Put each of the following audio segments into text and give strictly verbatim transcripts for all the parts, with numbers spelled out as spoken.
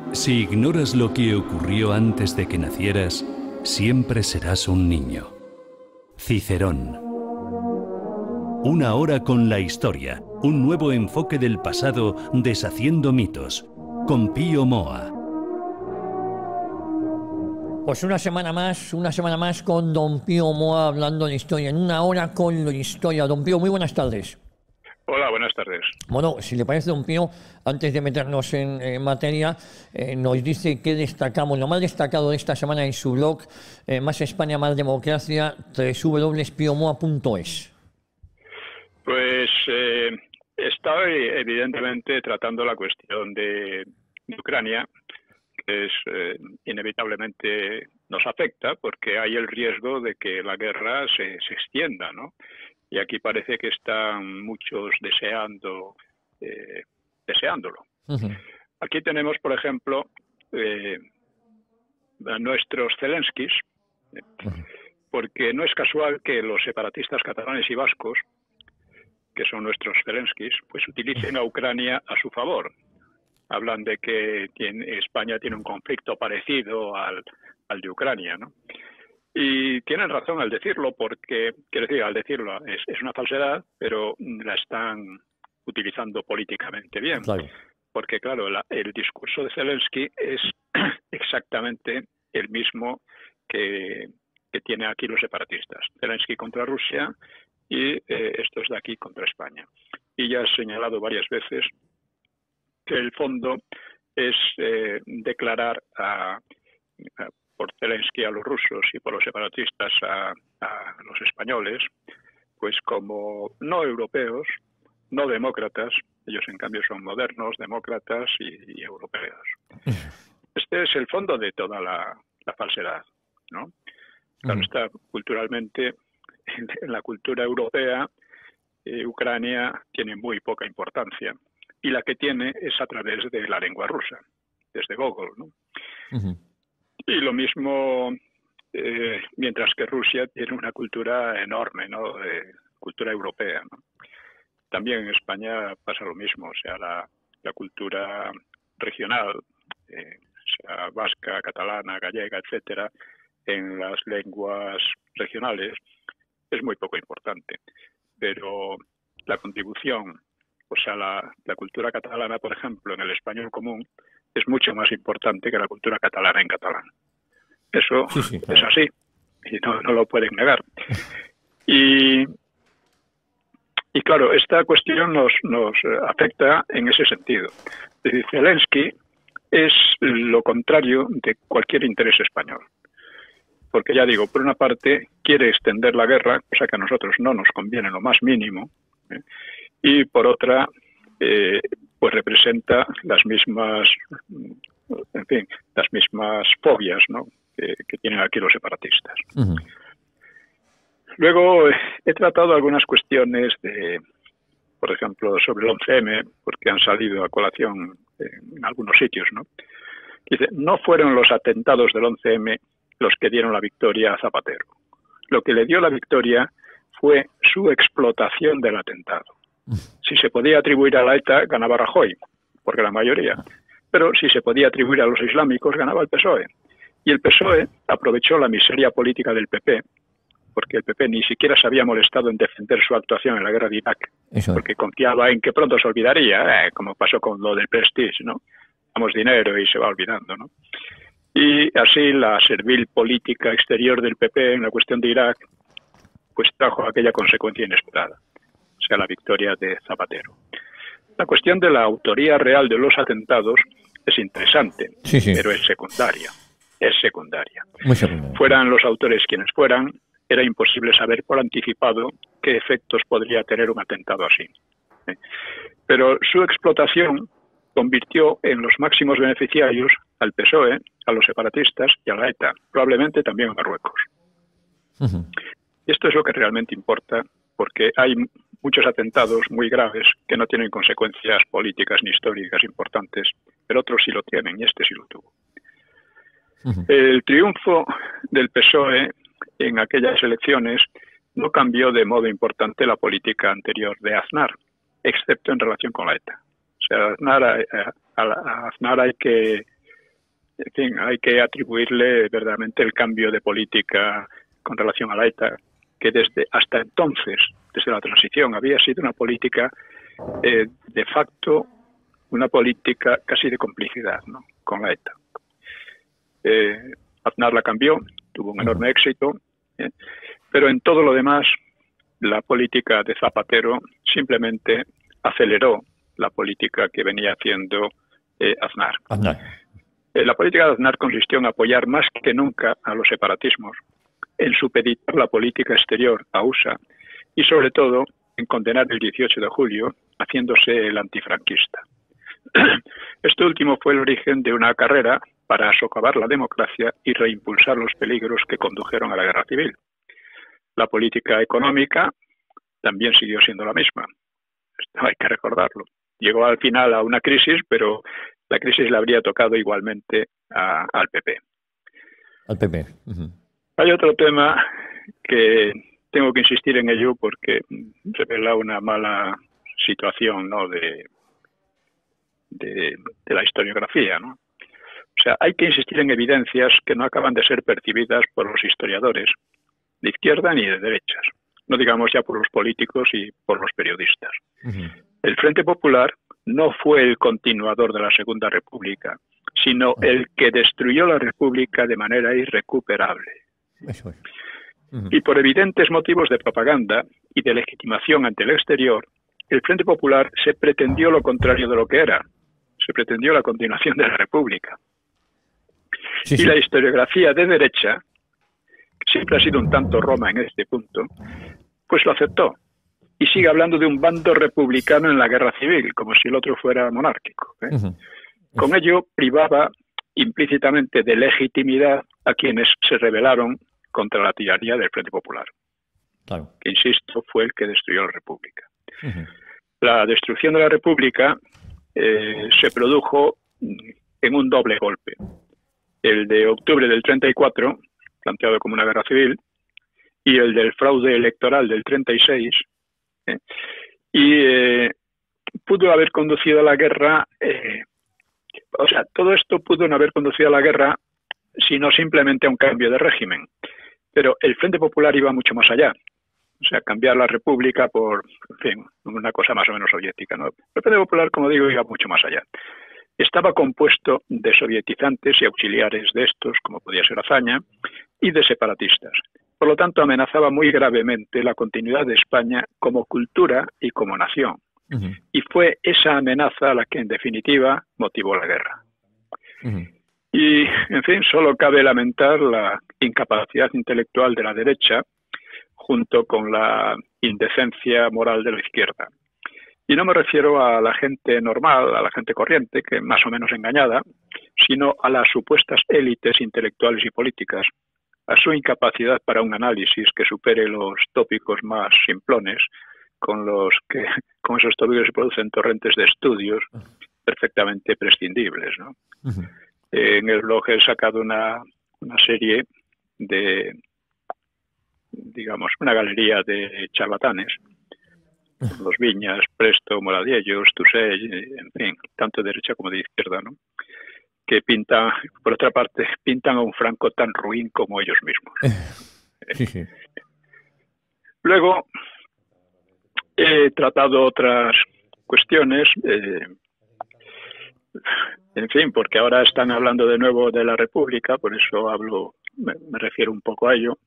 Si ignoras lo que ocurrió antes de que nacieras, siempre serás un niño. Cicerón. Una hora con la historia, un nuevo enfoque del pasado deshaciendo mitos, con Pío Moa. Pues una semana más, una semana más con don Pío Moa hablando de historia, en una hora con la historia. Don Pío, muy buenas tardes. Hola, buenas tardes. Bueno, si le parece, don Pío, antes de meternos en, en materia, eh, nos dice qué destacamos, lo más destacado de esta semana en su blog, eh, Más España, Más Democracia, doble u doble u doble u punto pio moa punto es. Pues eh, estoy evidentemente tratando la cuestión de, de Ucrania, que es eh, inevitablemente nos afecta porque hay el riesgo de que la guerra se, se extienda, ¿no? Y aquí parece que están muchos deseando, eh, deseándolo. Uh-huh. Aquí tenemos, por ejemplo, eh, a nuestros Zelenskis, uh-huh. porque no es casual que los separatistas catalanes y vascos, que son nuestros Zelenskis, pues utilicen a Ucrania a su favor. Hablan de que tiene, España tiene un conflicto parecido al, al de Ucrania, ¿no? Y tienen razón al decirlo porque, quiero decir, al decirlo es, es una falsedad, pero la están utilizando políticamente bien. Claro. Porque, claro, la, el discurso de Zelensky es exactamente el mismo que, que tiene aquí los separatistas. Zelensky contra Rusia y eh, estos de aquí contra España. Y ya he señalado varias veces que el fondo es eh, declarar a, a por Zelensky a los rusos y por los separatistas a, a los españoles, pues como no europeos, no demócratas, ellos en cambio son modernos, demócratas y, y europeos. Este es el fondo de toda la, la falsedad, ¿no? Claro, está culturalmente, en, en la cultura europea, eh, Ucrania tiene muy poca importancia, y la que tiene es a través de la lengua rusa, desde Gogol, ¿no? Uh-huh. Y lo mismo, eh, mientras que Rusia tiene una cultura enorme, ¿no? Eh, cultura europea, ¿no? También en España pasa lo mismo, o sea, la, la cultura regional, eh, o sea, vasca, catalana, gallega, etcétera, en las lenguas regionales es muy poco importante. Pero la contribución, o sea, la, la cultura catalana, por ejemplo, en el español común, es mucho más importante que la cultura catalana en catalán. Eso sí, sí, claro. Es así, y no, no lo pueden negar. Y, y claro, esta cuestión nos, nos afecta en ese sentido. Es decir, Zelensky es lo contrario de cualquier interés español. Porque ya digo, por una parte quiere extender la guerra, cosa que a nosotros no nos conviene lo más mínimo, ¿eh? Y por otra, eh, pues representa las mismas, en fin, las mismas fobias, ¿no? que, que tienen aquí los separatistas. Uh-huh. Luego he tratado algunas cuestiones de, por ejemplo, sobre el once eme, porque han salido a colación en algunos sitios, ¿no? Dice, no fueron los atentados del once eme los que dieron la victoria a Zapatero. Lo que le dio la victoria fue su explotación del atentado. Si se podía atribuir a la ETA, ganaba Rajoy, porque la mayoría. Pero si se podía atribuir a los islámicos, ganaba el P S O E. Y el P S O E aprovechó la miseria política del P P, porque el P P ni siquiera se había molestado en defender su actuación en la guerra de Irak, Eso. porque confiaba en que pronto se olvidaría, eh, como pasó con lo del Prestige, ¿no? Damos dinero y se va olvidando, ¿no? Y así la servil política exterior del P P en la cuestión de Irak, pues trajo aquella consecuencia inesperada. O sea, la victoria de Zapatero. La cuestión de la autoría real de los atentados es interesante, sí, sí. pero es secundaria. Es secundaria. Muy secundaria. Fueran los autores quienes fueran, era imposible saber por anticipado qué efectos podría tener un atentado así. Pero su explotación convirtió en los máximos beneficiarios al P S O E, a los separatistas y a la ETA, probablemente también a Marruecos. Uh-huh. Y esto es lo que realmente importa, porque hay muchos atentados muy graves que no tienen consecuencias políticas ni históricas importantes, pero otros sí lo tienen, y este sí lo tuvo. Uh-huh. El triunfo del P S O E en aquellas elecciones no cambió de modo importante la política anterior de Aznar, excepto en relación con la ETA. O sea, Aznar, a, a, a Aznar hay que en fin, hay que atribuirle verdaderamente el cambio de política con relación a la ETA, que desde hasta entonces, desde la transición, había sido una política eh, de facto, una política casi de complicidad, ¿no?, con la ETA. Eh, Aznar la cambió, tuvo un enorme éxito, ¿eh? Pero en todo lo demás, la política de Zapatero simplemente aceleró la política que venía haciendo eh, Aznar. Aznar. Eh, la política de Aznar consistió en apoyar más que nunca a los separatismos, en supeditar la política exterior a U S A y, sobre todo, en condenar el dieciocho de julio, haciéndose el antifranquista. Esto último fue el origen de una carrera para socavar la democracia y reimpulsar los peligros que condujeron a la guerra civil. La política económica también siguió siendo la misma. Esto hay que recordarlo. Llegó al final a una crisis, pero la crisis le habría tocado igualmente a, al P P. Al P P. Uh-huh. Hay otro tema que tengo que insistir en ello porque revela una mala situación, ¿no?, de, de, de la historiografía, ¿no? O sea, hay que insistir en evidencias que no acaban de ser percibidas por los historiadores, de izquierda ni de derechas, no digamos ya por los políticos y por los periodistas. Uh-huh. El Frente Popular no fue el continuador de la Segunda República, sino uh-huh. el que destruyó la República de manera irrecuperable. Eso es. Uh-huh. Y por evidentes motivos de propaganda y de legitimación ante el exterior, el Frente Popular se pretendió lo contrario de lo que era. Se pretendió la continuación de la República. Sí, y sí. La historiografía de derecha, que siempre ha sido un tanto Roma en este punto, pues lo aceptó. Y sigue hablando de un bando republicano en la guerra civil, como si el otro fuera monárquico, ¿eh? Uh-huh. Con ello privaba implícitamente de legitimidad a quienes se rebelaron contra la tiranía del Frente Popular, claro. que, insisto, fue el que destruyó la República. Uh-huh. La destrucción de la República eh, se produjo en un doble golpe. El de octubre del treinta y cuatro, planteado como una guerra civil, y el del fraude electoral del treinta y seis, ¿eh? y eh, pudo haber conducido a la guerra, eh, o sea, todo esto pudo no haber conducido a la guerra, sino simplemente a un cambio de régimen. Pero el Frente Popular iba mucho más allá. O sea, cambiar la República por, en fin, una cosa más o menos soviética, ¿no? El Frente Popular, como digo, iba mucho más allá. Estaba compuesto de sovietizantes y auxiliares de estos, como podía ser Azaña, y de separatistas. Por lo tanto, amenazaba muy gravemente la continuidad de España como cultura y como nación. Uh-huh. Y fue esa amenaza la que, en definitiva, motivó la guerra. Uh-huh. Y, en fin, solo cabe lamentar la incapacidad intelectual de la derecha junto con la indecencia moral de la izquierda. Y no me refiero a la gente normal, a la gente corriente, que más o menos engañada, sino a las supuestas élites intelectuales y políticas, a su incapacidad para un análisis que supere los tópicos más simplones, con los que con esos tópicos se producen torrentes de estudios perfectamente prescindibles, ¿no? Uh-huh. Eh, en el blog he sacado una, una serie de, digamos, una galería de charlatanes, los Viñas, Presto, Moradiellos, Tusell, en fin, tanto de derecha como de izquierda, ¿no?, que pintan, por otra parte, pintan a un Franco tan ruin como ellos mismos. Sí, sí. Luego, he tratado otras cuestiones, eh, en fin, porque ahora están hablando de nuevo de la República, por eso hablo, me, me refiero un poco a ello.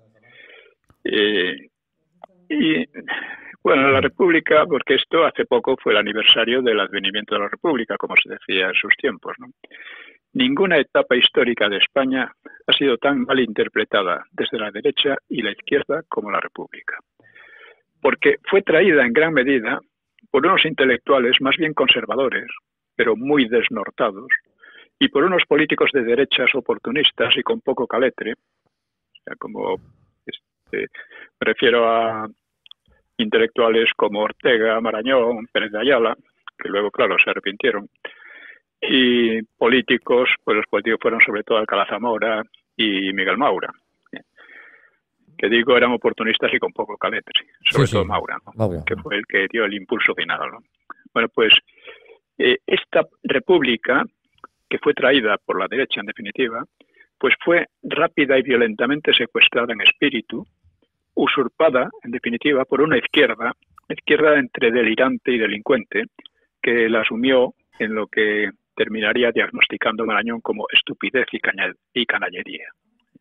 Eh, y, bueno, la República, porque esto hace poco fue el aniversario del advenimiento de la República, como se decía en sus tiempos, ¿no? Ninguna etapa histórica de España ha sido tan mal interpretada desde la derecha y la izquierda como la República, porque fue traída en gran medida por unos intelectuales más bien conservadores, pero muy desnortados, y por unos políticos de derechas oportunistas y con poco caletre, o sea, como este, me refiero a intelectuales como Ortega, Marañón, Pérez de Ayala, que luego, claro, se arrepintieron, y políticos, pues los políticos fueron sobre todo Alcalá Zamora y Miguel Maura, que digo eran oportunistas y con poco caletre, sobre sí, todo sí. Maura, ¿no? Maura, que fue el que dio el impulso final, ¿no? Bueno, pues eh, esta república que fue traída por la derecha en definitiva, pues fue rápida y violentamente secuestrada en espíritu, usurpada en definitiva por una izquierda, izquierda entre delirante y delincuente, que la asumió en lo que terminaría diagnosticando Marañón como estupidez y, y canallería.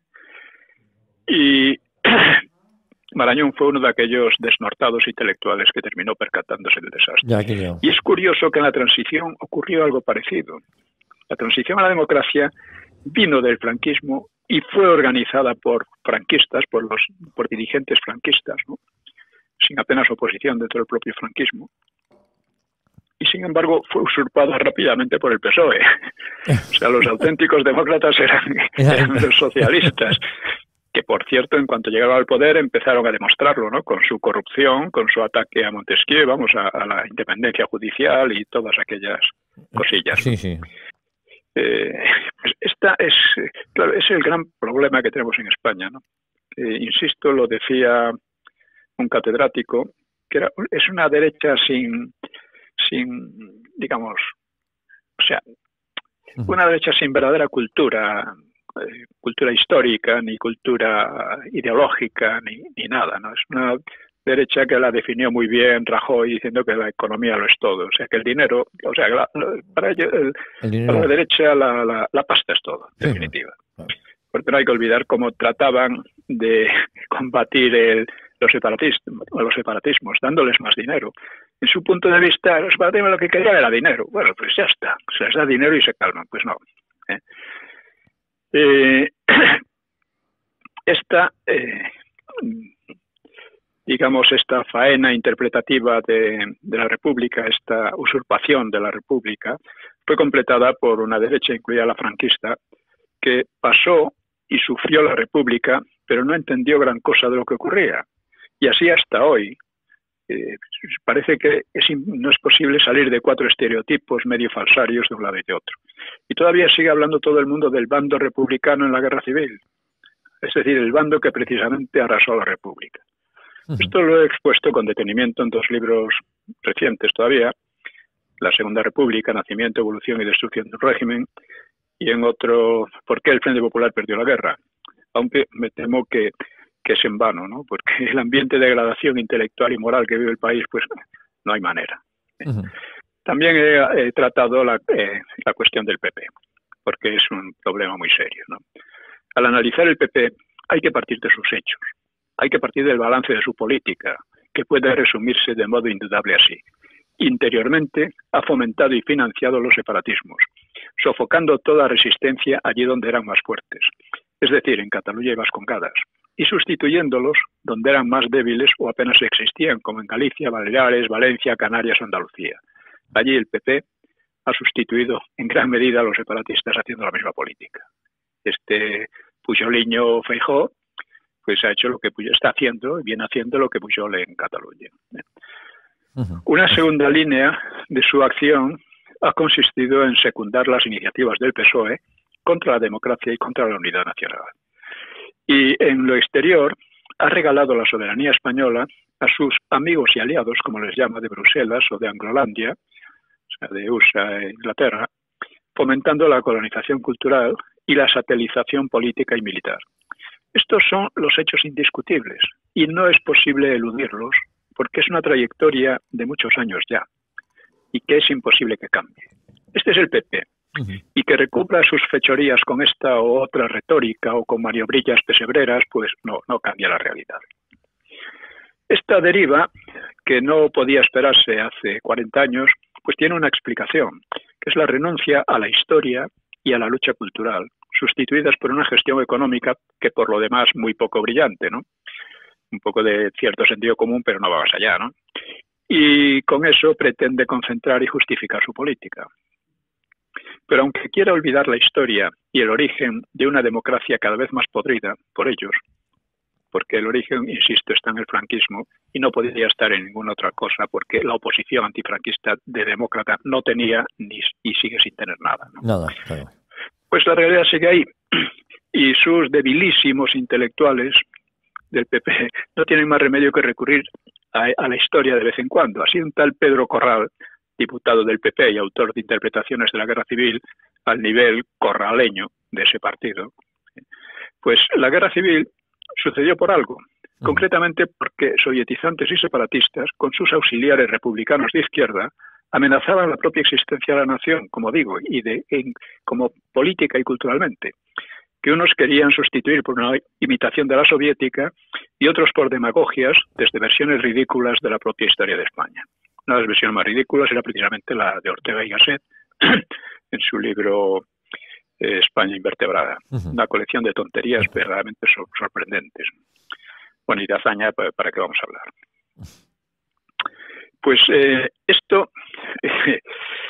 Y Marañón fue uno de aquellos desnortados intelectuales que terminó percatándose del desastre. Ya, que yo. Y es curioso que en la transición ocurrió algo parecido. La transición a la democracia vino del franquismo y fue organizada por franquistas, por los por dirigentes franquistas, ¿no? Sin apenas oposición dentro del propio franquismo. Y sin embargo fue usurpada rápidamente por el P S O E. O sea, los auténticos demócratas eran, eran los socialistas, que por cierto, en cuanto llegaron al poder, empezaron a demostrarlo, ¿no? Con su corrupción, con su ataque a Montesquieu, vamos, a, a la independencia judicial y todas aquellas cosillas. Sí, sí. Eh, pues esta es, claro, es el gran problema que tenemos en España, ¿no? Eh, insisto, lo decía un catedrático, que era, es una derecha sin, sin, digamos, o sea, una derecha sin verdadera cultura, eh, cultura histórica, ni cultura ideológica, ni, ni nada, ¿no? Es una derecha que la definió muy bien Rajoy diciendo que la economía lo es todo, o sea que el dinero, o sea, la, la, para, ello, el, el dinero. Para la derecha la, la, la pasta es todo, en sí, definitiva. No. Porque no hay que olvidar cómo trataban de combatir el, los, separatismos, los separatismos, dándoles más dinero. En su punto de vista, los separatismos lo que querían era dinero. Bueno, pues ya está, se les da dinero y se calman. Pues no. ¿eh? Eh, esta... Eh, digamos, esta faena interpretativa de, de la República, esta usurpación de la República, fue completada por una derecha, incluida la franquista, que pasó y sufrió la República, pero no entendió gran cosa de lo que ocurría. Y así hasta hoy. Eh, parece que es, no es posible salir de cuatro estereotipos medio falsarios de un lado y de otro. Y todavía sigue hablando todo el mundo del bando republicano en la Guerra Civil. Es decir, el bando que precisamente arrasó a la República. Esto lo he expuesto con detenimiento en dos libros recientes todavía, La Segunda República, Nacimiento, Evolución y Destrucción del Régimen, y en otro, ¿Por qué el Frente Popular perdió la guerra? Aunque me temo que, que es en vano, ¿no? Porque el ambiente de degradación intelectual y moral que vive el país, pues no hay manera. Uh-huh. También he, he tratado la, eh, la cuestión del P P, porque es un problema muy serio, ¿no? Al analizar el P P hay que partir de sus hechos. Hay que partir del balance de su política, que puede resumirse de modo indudable así. Interiormente ha fomentado y financiado los separatismos, sofocando toda resistencia allí donde eran más fuertes, es decir, en Cataluña y Vascongadas, y sustituyéndolos donde eran más débiles o apenas existían, como en Galicia, Baleares, Valencia, Canarias o Andalucía. Allí el P P ha sustituido en gran medida a los separatistas haciendo la misma política. Este Pujoliño Feijóo pues ha hecho lo que Pujol está haciendo y viene haciendo lo que Pujol en Cataluña. Uh-huh. Una segunda línea de su acción ha consistido en secundar las iniciativas del P S O E contra la democracia y contra la unidad nacional. Y en lo exterior ha regalado la soberanía española a sus amigos y aliados, como les llama, de Bruselas o de Anglolandia, o sea, de U S A e Inglaterra, fomentando la colonización cultural y la satelización política y militar. Estos son los hechos indiscutibles y no es posible eludirlos porque es una trayectoria de muchos años ya y que es imposible que cambie. Este es el P P uh-huh. y que recupra sus fechorías con esta o otra retórica o con maniobrillas pesebreras, pues no, no cambia la realidad. Esta deriva, que no podía esperarse hace cuarenta años, pues tiene una explicación, que es la renuncia a la historia y a la lucha cultural, sustituidas por una gestión económica que por lo demás muy poco brillante, ¿no? Un poco de cierto sentido común, pero no va más allá, ¿no? Y con eso pretende concentrar y justificar su política. Pero aunque quiera olvidar la historia y el origen de una democracia cada vez más podrida por ellos, porque el origen, insisto, está en el franquismo y no podría estar en ninguna otra cosa, porque la oposición antifranquista de demócrata no tenía ni y sigue sin tener nada, ¿no? Nada, claro. Pues la realidad sigue ahí y sus debilísimos intelectuales del P P no tienen más remedio que recurrir a, a la historia de vez en cuando. Así un tal Pedro Corral, diputado del P P y autor de interpretaciones de la Guerra Civil, al nivel corraleño de ese partido. Pues la guerra civil sucedió por algo, concretamente porque sovietizantes y separatistas, con sus auxiliares republicanos de izquierda, amenazaban la propia existencia de la nación, como digo, y de, en, como política y culturalmente, que unos querían sustituir por una imitación de la soviética y otros por demagogias desde versiones ridículas de la propia historia de España. Una de las versiones más ridículas era precisamente la de Ortega y Gasset en su libro eh, España invertebrada, uh-huh. Una colección de tonterías uh-huh. verdaderamente sor- sorprendentes. Bueno, y de hazaña, ¿para, para qué vamos a hablar? Pues eh, esto, eh,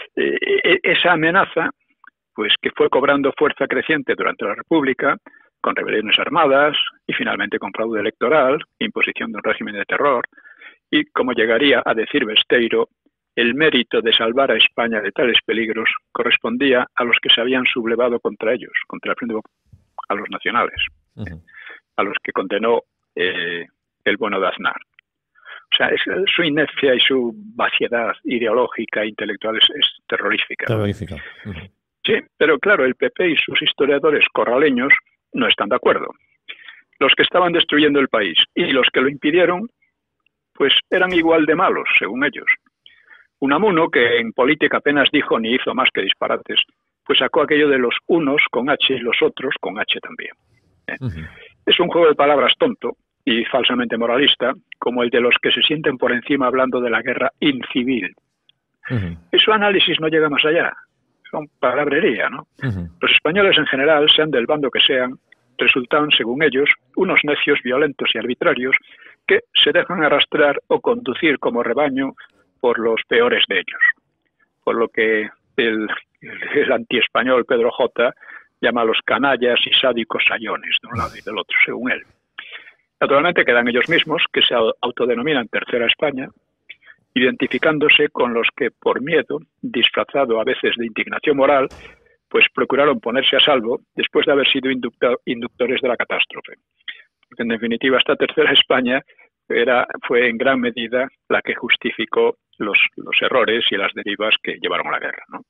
eh, esa amenaza, pues que fue cobrando fuerza creciente durante la República, con rebeliones armadas y finalmente con fraude electoral, imposición de un régimen de terror, y como llegaría a decir Besteiro, el mérito de salvar a España de tales peligros correspondía a los que se habían sublevado contra ellos, contra el Frente Popular, a los nacionales, uh-huh. a los que condenó eh, el bueno de Aznar. O sea, es, su inercia y su vaciedad ideológica e intelectual es, es terrorífica. Terrorífica. ¿No? Uh-huh. Sí, pero claro, el P P y sus historiadores corraleños no están de acuerdo. Los que estaban destruyendo el país y los que lo impidieron, pues eran igual de malos, según ellos. Unamuno, que en política apenas dijo ni hizo más que disparates, pues sacó aquello de los unos con H y los otros con H también. ¿Eh? Uh-huh. Es un juego de palabras tonto y falsamente moralista, como el de los que se sienten por encima hablando de la guerra incivil. Uh-huh. Y su análisis no llega más allá. Son palabrería, ¿no? Uh-huh. Los españoles en general, sean del bando que sean, resultan, según ellos, unos necios violentos y arbitrarios que se dejan arrastrar o conducir como rebaño por los peores de ellos. Por lo que el, el antiespañol Pedro J. llama a los canallas y sádicos sayones de un lado y del otro, según él. Naturalmente quedan ellos mismos, que se autodenominan Tercera España, identificándose con los que por miedo, disfrazado a veces de indignación moral, pues procuraron ponerse a salvo después de haber sido inducta, inductores de la catástrofe. Porque en definitiva esta Tercera España era, fue en gran medida la que justificó los, los errores y las derivas que llevaron a la guerra, ¿no?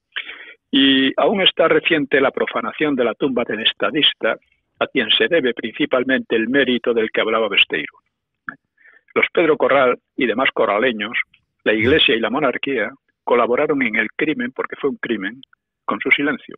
Y aún está reciente la profanación de la tumba del estadista, a quien se debe principalmente el mérito del que hablaba Besteiro. Los Pedro Corral y demás corraleños, la Iglesia y la monarquía colaboraron en el crimen, porque fue un crimen, con su silencio.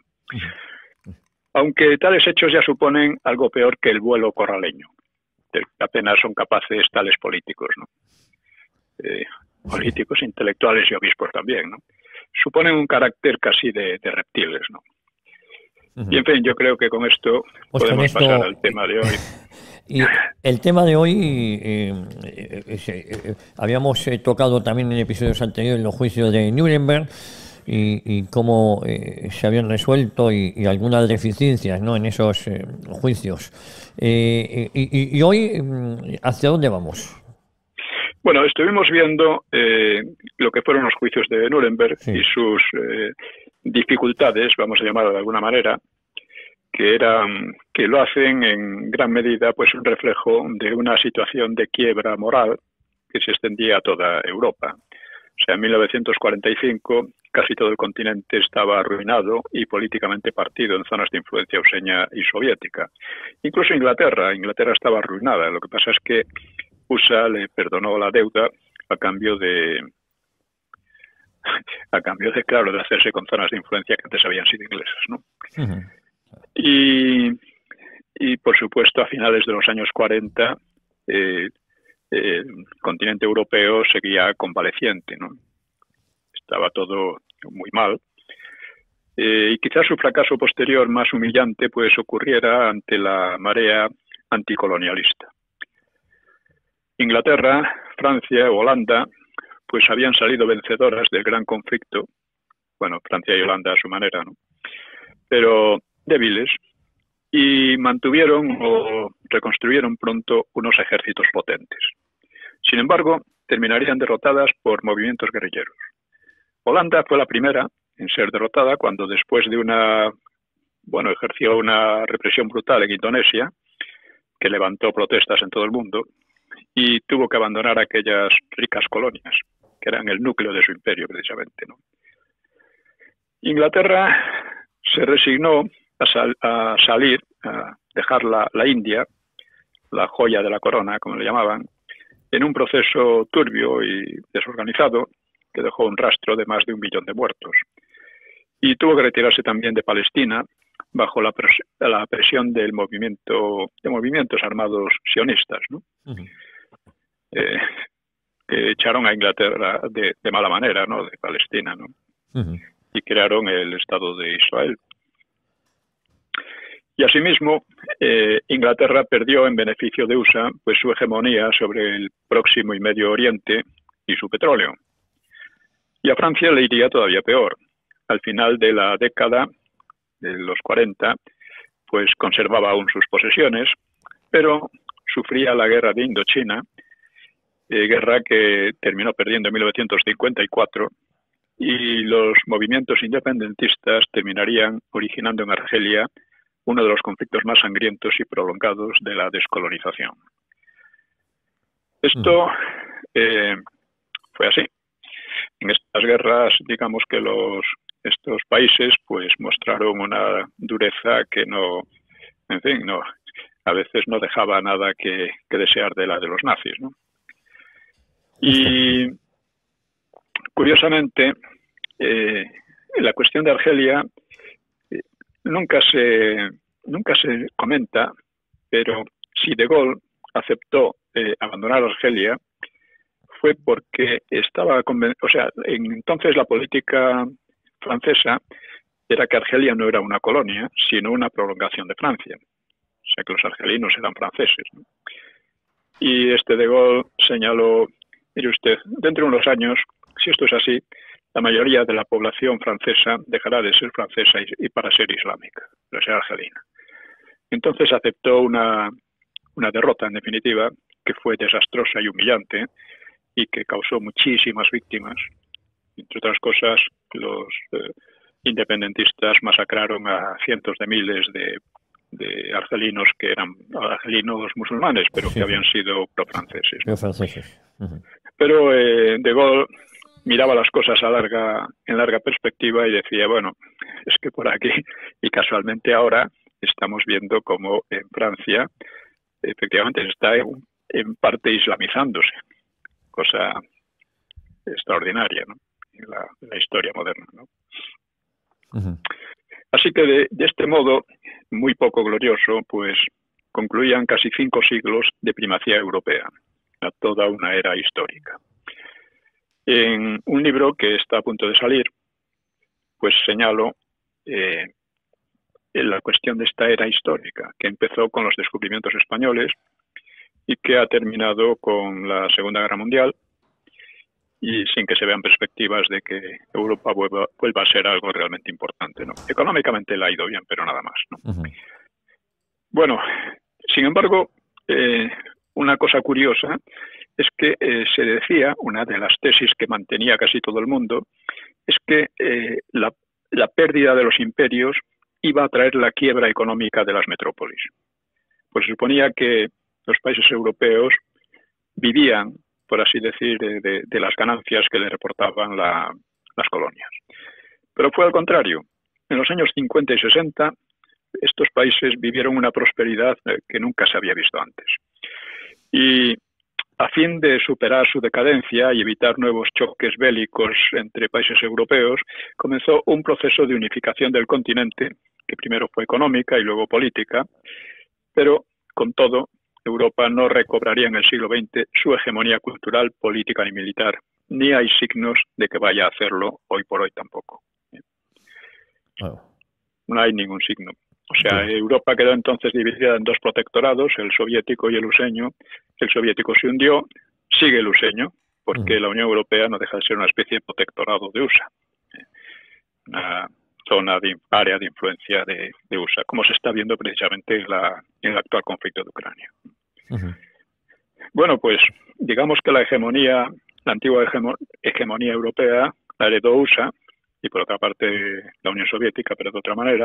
Aunque tales hechos ya suponen algo peor que el vuelo corraleño, del que apenas son capaces tales políticos, ¿no? Eh, políticos, intelectuales y obispos también, ¿no? Suponen un carácter casi de, de reptiles, ¿no? Uh-huh. Y en fin, yo creo que con esto pues podemos con esto, pasar al tema de hoy. Y el tema de hoy, eh, eh, eh, eh, habíamos eh, tocado también en episodios anteriores los juicios de Nuremberg y, y cómo eh, se habían resuelto y, y algunas deficiencias, ¿no?, en esos eh, juicios. Eh, y, y hoy, ¿hacia dónde vamos? Bueno, estuvimos viendo eh, lo que fueron los juicios de Nuremberg, sí, y sus eh, dificultades, vamos a llamarlo de alguna manera, que eran, que lo hacen en gran medida pues un reflejo de una situación de quiebra moral que se extendía a toda Europa. O sea, en mil novecientos cuarenta y cinco casi todo el continente estaba arruinado y políticamente partido en zonas de influencia auseña y soviética. Incluso Inglaterra, Inglaterra estaba arruinada. Lo que pasa es que U S A le perdonó la deuda a cambio de, a cambio de, claro, de hacerse con zonas de influencia que antes habían sido inglesas, ¿no? Uh-huh. Y, y, por supuesto, a finales de los años cuarenta, eh, eh, el continente europeo seguía convaleciente, ¿no? Estaba todo muy mal. Eh, y quizás su fracaso posterior más humillante pues ocurriera ante la marea anticolonialista. Inglaterra, Francia, Holanda, pues habían salido vencedoras del gran conflicto. Bueno, Francia y Holanda a su manera, ¿no? Pero débiles, y mantuvieron o reconstruyeron pronto unos ejércitos potentes. Sin embargo, terminarían derrotadas por movimientos guerrilleros. Holanda fue la primera en ser derrotada cuando, después de una, bueno, ejerció una represión brutal en Indonesia, que levantó protestas en todo el mundo, y tuvo que abandonar aquellas ricas colonias, que eran el núcleo de su imperio, precisamente, ¿no? Inglaterra se resignó a, sal, a salir, a dejar la, la India, la joya de la corona, como le llamaban, en un proceso turbio y desorganizado que dejó un rastro de más de un millón de muertos. Y tuvo que retirarse también de Palestina bajo la, pres la presión del movimiento de movimientos armados sionistas, ¿no? Uh-huh. eh, que echaron a Inglaterra de, de mala manera, ¿no? De Palestina, ¿no? Uh-huh. Y crearon el Estado de Israel. Y asimismo, eh, Inglaterra perdió en beneficio de U S A pues su hegemonía sobre el Próximo y Medio Oriente y su petróleo. Y a Francia le iría todavía peor. Al final de la década de los cuarenta, pues conservaba aún sus posesiones, pero sufría la guerra de Indochina, eh, guerra que terminó perdiendo en mil novecientos cincuenta y cuatro, y los movimientos independentistas terminarían originando en Argelia uno de los conflictos más sangrientos y prolongados de la descolonización. Esto eh, fue así. En estas guerras, digamos que los estos países pues mostraron una dureza que no, en fin, no, a veces no dejaba nada que, que desear de la de los nazis, ¿no? Y curiosamente, eh, la cuestión de Argelia eh, nunca se nunca se comenta, pero si De Gaulle aceptó eh, abandonar Argelia fue porque estaba convencido, o sea, en, entonces la política francesa era que Argelia no era una colonia, sino una prolongación de Francia. O sea, que los argelinos eran franceses, ¿no? Y este De Gaulle señaló, mire usted, dentro de unos años, si esto es así, la mayoría de la población francesa dejará de ser francesa y, y para ser islámica, para ser argelina. Entonces aceptó una, una derrota, en definitiva, que fue desastrosa y humillante y que causó muchísimas víctimas. Entre otras cosas, los eh, independentistas masacraron a cientos de miles de, de argelinos que eran argelinos musulmanes, pero sí, que habían sido pro-franceses. Pro-franceses. Uh-huh. Pero eh, De Gaulle miraba las cosas a larga, en larga perspectiva y decía, bueno, es que por aquí, y casualmente ahora estamos viendo cómo en Francia efectivamente está en, en parte islamizándose, cosa extraordinaria, ¿no? En la, en la historia moderna, ¿no? Uh-huh. Así que de, de este modo, muy poco glorioso, pues concluían casi cinco siglos de primacía europea, a toda una era histórica. En un libro que está a punto de salir, pues señalo eh, la cuestión de esta era histórica, que empezó con los descubrimientos españoles y que ha terminado con la Segunda Guerra Mundial, y sin que se vean perspectivas de que Europa vuelva, vuelva a ser algo realmente importante, ¿no? Económicamente le ha ido bien, pero nada más, ¿no? Uh-huh. Bueno, sin embargo, eh, una cosa curiosa es que eh, se decía, una de las tesis que mantenía casi todo el mundo, es que eh, la, la pérdida de los imperios iba a traer la quiebra económica de las metrópolis. Pues se suponía que los países europeos vivían, por así decir, de, de, de las ganancias que le reportaban la, las colonias. Pero fue al contrario. En los años cincuenta y sesenta, estos países vivieron una prosperidad que nunca se había visto antes. Y a fin de superar su decadencia y evitar nuevos choques bélicos entre países europeos, comenzó un proceso de unificación del continente, que primero fue económica y luego política, pero con todo, Europa no recobraría en el siglo veinte su hegemonía cultural, política y militar, ni hay signos de que vaya a hacerlo hoy por hoy tampoco. Oh. No hay ningún signo. O sea, sí. Europa quedó entonces dividida en dos protectorados, el soviético y el useño. El soviético se hundió, sigue el useño, porque uh-huh. la Unión Europea no deja de ser una especie de protectorado de U S A. Una zona de área de influencia de, de U S A, como se está viendo precisamente en, la, en el actual conflicto de Ucrania. Uh-huh. Bueno, pues digamos que la hegemonía, la antigua hegemo, hegemonía europea la heredó U S A y por otra parte la Unión Soviética, pero de otra manera.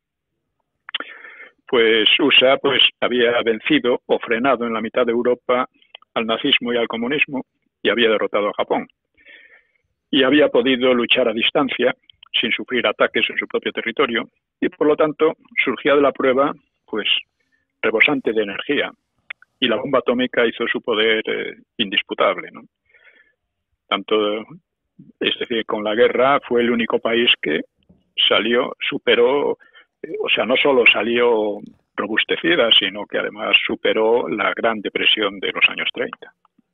Pues U S A pues había vencido o frenado en la mitad de Europa al nazismo y al comunismo y había derrotado a Japón. Y había podido luchar a distancia sin sufrir ataques en su propio territorio, y por lo tanto surgía de la prueba pues rebosante de energía, y la bomba atómica hizo su poder eh, indisputable, ¿no? Tanto, es decir, con la guerra fue el único país que salió, superó, eh, o sea, no solo salió robustecida, sino que además superó la Gran Depresión de los años treinta.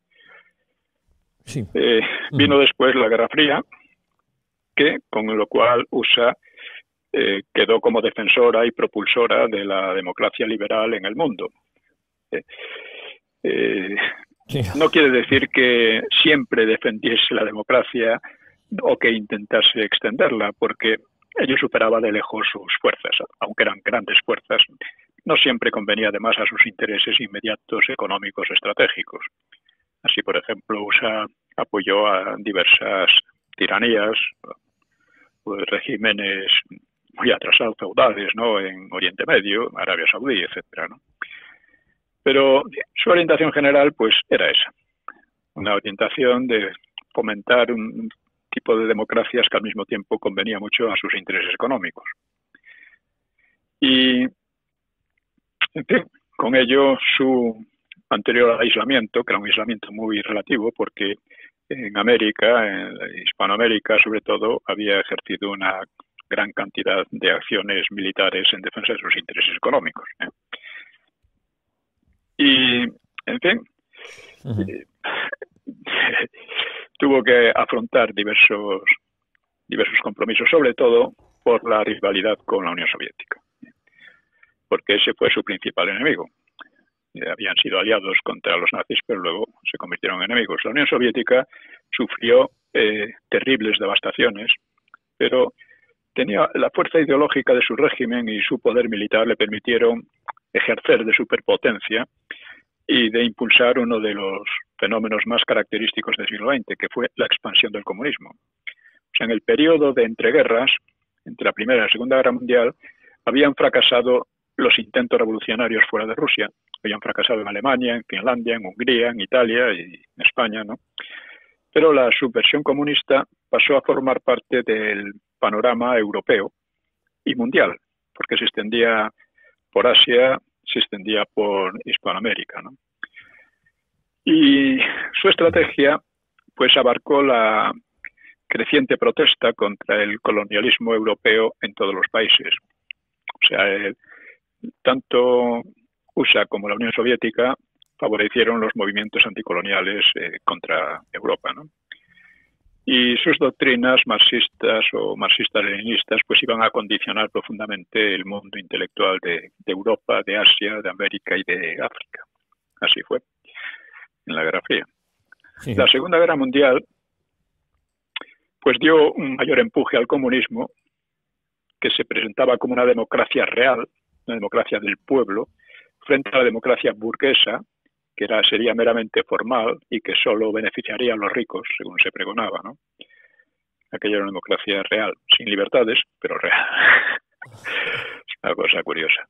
Sí. Eh, vino uh-huh. después la Guerra Fría, que con lo cual U S A eh, quedó como defensora y propulsora de la democracia liberal en el mundo. Eh, eh, sí. No quiere decir que siempre defendiese la democracia o que intentase extenderla, porque ello superaba de lejos sus fuerzas, aunque eran grandes fuerzas. No siempre convenía además a sus intereses inmediatos económicos estratégicos. Así, por ejemplo, U S A apoyó a diversas tiranías, pues, regímenes muy atrasados, feudales, ¿no?, en Oriente Medio, Arabia Saudí, etcétera, ¿no? Pero su orientación general, pues, era esa, una orientación de fomentar un tipo de democracias que al mismo tiempo convenía mucho a sus intereses económicos. Y, en fin, con ello su anterior aislamiento, que era un aislamiento muy relativo, porque en América, en Hispanoamérica sobre todo, había ejercido una gran cantidad de acciones militares en defensa de sus intereses económicos, ¿eh? Y, en fin, uh-huh. eh, tuvo que afrontar diversos, diversos compromisos, sobre todo por la rivalidad con la Unión Soviética, porque ese fue su principal enemigo. Habían sido aliados contra los nazis, pero luego se convirtieron en enemigos. La Unión Soviética sufrió eh, terribles devastaciones, pero tenía la fuerza ideológica de su régimen y su poder militar le permitieron ejercer de superpotencia y de impulsar uno de los fenómenos más característicos del siglo veinte, que fue la expansión del comunismo. O sea, en el periodo de entreguerras, entre la Primera y la Segunda Guerra Mundial, habían fracasado los intentos revolucionarios fuera de Rusia. Habían fracasado en Alemania, en Finlandia, en Hungría, en Italia y en España, ¿no? Pero la subversión comunista pasó a formar parte del panorama europeo y mundial, porque se extendía por Asia, se extendía por Hispanoamérica, ¿no? Y su estrategia, pues, abarcó la creciente protesta contra el colonialismo europeo en todos los países. O sea, el, tanto U S A como la Unión Soviética favorecieron los movimientos anticoloniales eh, contra Europa, ¿no? Y sus doctrinas marxistas o marxistas-leninistas pues iban a condicionar profundamente el mundo intelectual de, de Europa, de Asia, de América y de África. Así fue en la Guerra Fría. Sí. La Segunda Guerra Mundial pues dio un mayor empuje al comunismo, que se presentaba como una democracia real, una democracia del pueblo, frente a la democracia burguesa, que era, sería meramente formal y que solo beneficiaría a los ricos, según se pregonaba, ¿no? Aquella era una democracia real, sin libertades, pero real. Es una cosa curiosa.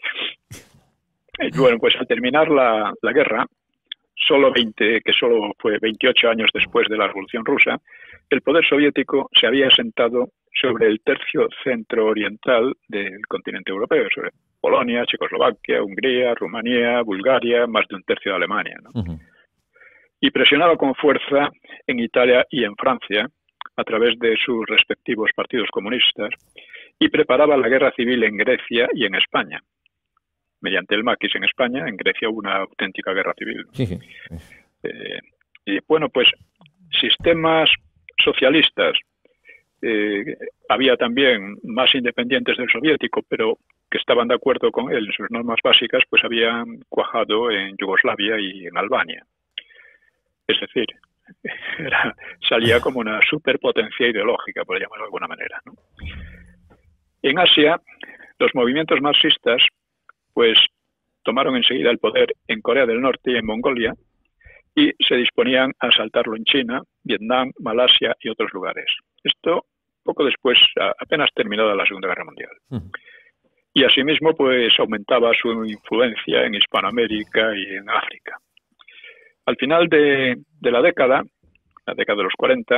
Y bueno, pues al terminar la, la guerra, solo veinte, que solo fue veintiocho años después de la Revolución Rusa, el poder soviético se había asentado sobre el tercio centro-oriental del continente europeo, sobre Polonia, Checoslovaquia, Hungría, Rumanía, Bulgaria, más de un tercio de Alemania, ¿no? Uh-huh. Y presionaba con fuerza en Italia y en Francia, a través de sus respectivos partidos comunistas, y preparaba la guerra civil en Grecia y en España. Mediante el maquis en España, en Grecia hubo una auténtica guerra civil, ¿no? Sí, sí. Eh, y bueno, pues sistemas socialistas, eh, había también más independientes del soviético, pero que estaban de acuerdo con él en sus normas básicas, pues habían cuajado en Yugoslavia y en Albania. Es decir, era, salía como una superpotencia ideológica, por llamarlo de alguna manera, ¿no? En Asia, los movimientos marxistas pues tomaron enseguida el poder en Corea del Norte y en Mongolia y se disponían a asaltarlo en China, Vietnam, Malasia y otros lugares. Esto poco después, apenas terminada la Segunda Guerra Mundial. Uh-huh. Y asimismo pues aumentaba su influencia en Hispanoamérica y en África. Al final de, de la década, la década de los cuarenta,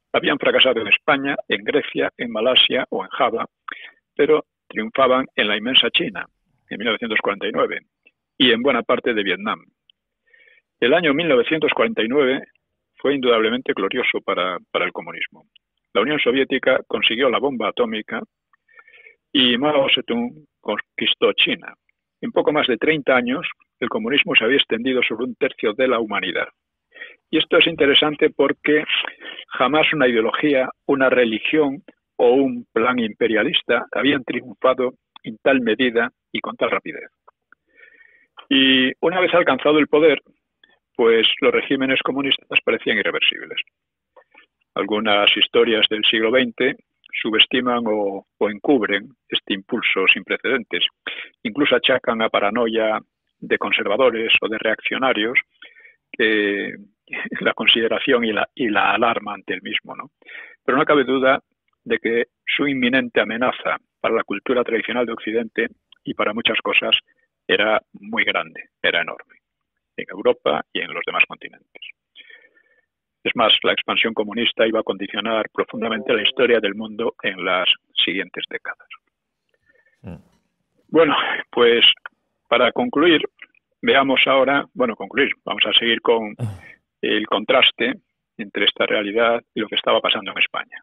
Habían fracasado en España, en Grecia, en Malasia o en Java, pero triunfaban en la inmensa China, en mil novecientos cuarenta y nueve, y en buena parte de Vietnam. El año mil novecientos cuarenta y nueve fue indudablemente glorioso para, para el comunismo. La Unión Soviética consiguió la bomba atómica y Mao Zedong conquistó China. En poco más de treinta años, el comunismo se había extendido sobre un tercio de la humanidad. Y esto es interesante porque jamás una ideología, una religión o un plan imperialista habían triunfado en tal medida y con tal rapidez. Y una vez alcanzado el poder, pues los regímenes comunistas parecían irreversibles. Algunas historias del siglo veinte subestiman o, o encubren este impulso sin precedentes. Incluso achacan a paranoia de conservadores o de reaccionarios eh, la consideración y la, y la alarma ante el mismo, ¿no? Pero no cabe duda de que su inminente amenaza para la cultura tradicional de Occidente y para muchas cosas era muy grande, era enorme, en Europa y en los demás continentes. Es más, la expansión comunista iba a condicionar profundamente la historia del mundo en las siguientes décadas. Mm. Bueno, pues para concluir, veamos ahora, bueno, concluir, vamos a seguir con el contraste entre esta realidad y lo que estaba pasando en España.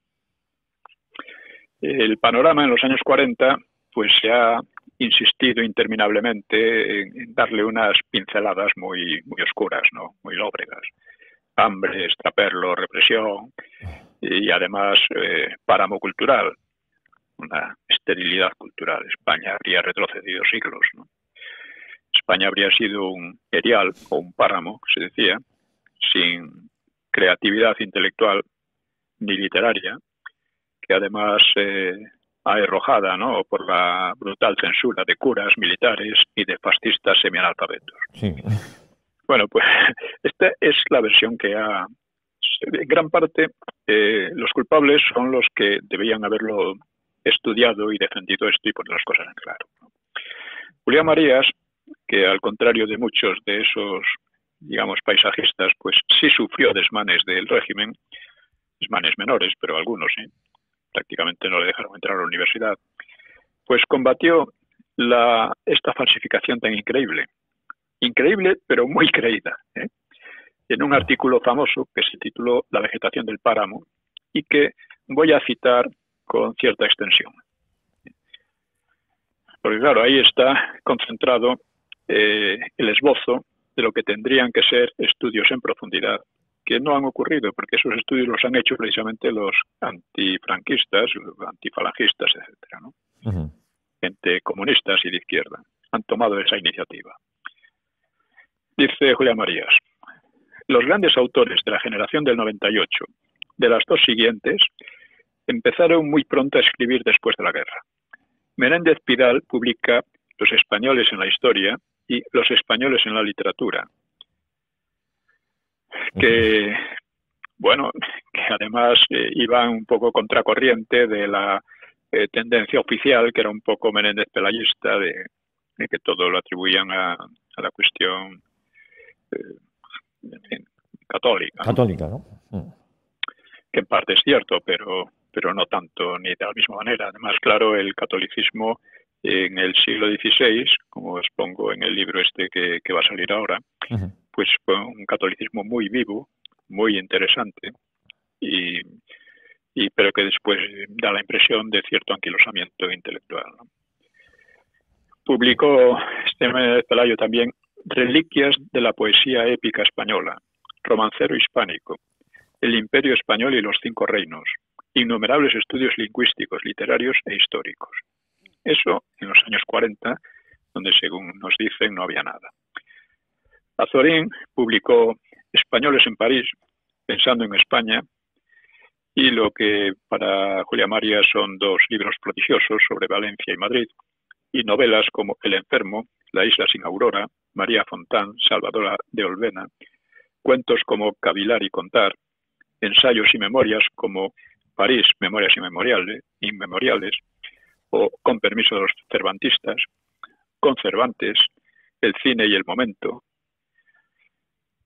El panorama en los años cuarenta, pues se ha insistido interminablemente en, en darle unas pinceladas muy, muy oscuras, ¿no? Muy lóbregas. Hambre, extraperlo, represión y además eh, páramo cultural, una esterilidad cultural. España habría retrocedido siglos, ¿no? España habría sido un erial o un páramo, se decía, sin creatividad intelectual ni literaria, que además eh, arrojada, ¿no?, por la brutal censura de curas, militares y de fascistas semianalfabetos. Sí. Bueno, pues esta es la versión que ha... En gran parte, eh, los culpables son los que debían haberlo estudiado y defendido esto y poner las cosas en claro. Julián Marías, que al contrario de muchos de esos, digamos, paisajistas, pues sí sufrió desmanes del régimen, desmanes menores, pero algunos, ¿eh? Prácticamente no le dejaron entrar a la universidad, pues combatió la, esta falsificación tan increíble. Increíble, pero muy creída, ¿eh? En un artículo famoso que se tituló La vegetación del páramo y que voy a citar con cierta extensión. Porque claro, ahí está concentrado eh, el esbozo de lo que tendrían que ser estudios en profundidad, que no han ocurrido, porque esos estudios los han hecho precisamente los antifranquistas, los antifalangistas, etcétera, ¿no? Uh-huh. Gente comunistas y de izquierda han tomado esa iniciativa. Dice Julián Marías: los grandes autores de la generación del noventa y ocho, de las dos siguientes, empezaron muy pronto a escribir después de la guerra. Menéndez Pidal publica Los españoles en la historia y Los españoles en la literatura, que, bueno, que además eh, iban un poco contracorriente de la eh, tendencia oficial, que era un poco Menéndez pelayista, de, de que todo lo atribuían a, a la cuestión eh, en fin, católica. Católica, ¿no? ¿no? Que en parte es cierto, pero, pero no tanto ni de la misma manera. Además, claro, el catolicismo en el siglo dieciséis, como expongo en el libro este que, que va a salir ahora, uh-huh. pues fue un catolicismo muy vivo, muy interesante, y, y pero que después da la impresión de cierto anquilosamiento intelectual, ¿no? Publicó este Menéndez Pelayo también Reliquias de la poesía épica española, Romancero hispánico, El imperio español y los cinco reinos, innumerables estudios lingüísticos, literarios e históricos. Eso en los años cuarenta, donde según nos dicen no había nada. Azorín publicó Españoles en París, pensando en España, y lo que para Julián Marías son dos libros prodigiosos sobre Valencia y Madrid, y novelas como El enfermo, La isla sin aurora, María Fontán, Salvador de Olvena, cuentos como Cavilar y contar, ensayos y memorias como París, Memorias Inmemoriales, Inmemoriales, o Con permiso de los cervantistas, Con Cervantes, El cine y el momento,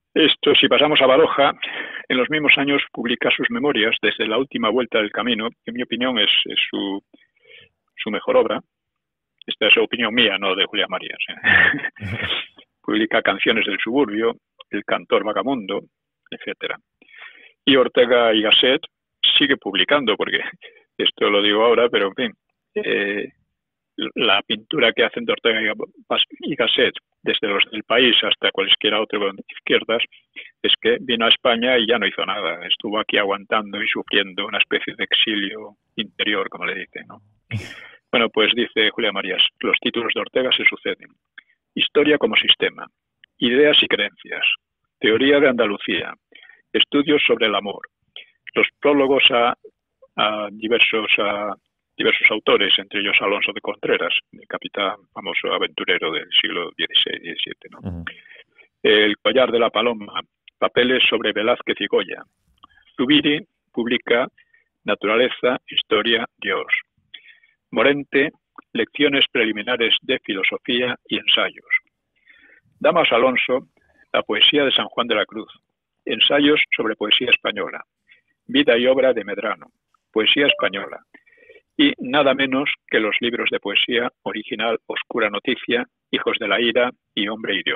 Esto, si pasamos a Baroja, en los mismos años publica sus memorias desde la última vuelta del camino, que en mi opinión es, es su, su mejor obra. Esta es opinión mía, no de Julián Marías. ¿eh? Publica Canciones del suburbio, El cantor vagamundo, etcétera. Y Ortega y Gasset sigue publicando, porque esto lo digo ahora, pero en fin, eh, la pintura que hacen de Ortega y Gasset, desde los del País hasta cualquiera otro de izquierdas, es que vino a España y ya no hizo nada. Estuvo aquí aguantando y sufriendo una especie de exilio interior, como le dicen, ¿no? Bueno, pues dice Julián Marías, los títulos de Ortega se suceden. Historia como sistema, ideas y creencias, teoría de Andalucía, estudios sobre el amor, los prólogos a, a diversos a diversos autores, entre ellos Alonso de Contreras, el capitán famoso aventurero del siglo dieciséis diecisiete, ¿no? Uh-huh. El collar de la paloma, papeles sobre Velázquez y Goya. Zubiri publica Naturaleza, Historia, Dios. Morente, lecciones preliminares de filosofía y ensayos. Damas Alonso, la poesía de San Juan de la Cruz. Ensayos sobre poesía española. Vida y obra de Medrano. Poesía española. Y nada menos que los libros de poesía original Oscura Noticia, Hijos de la Ira y Hombre y Dios.